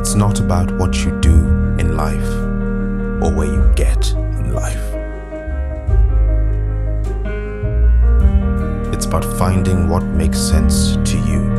It's not about what you do in life or where you get in life. It's about finding what makes sense to you.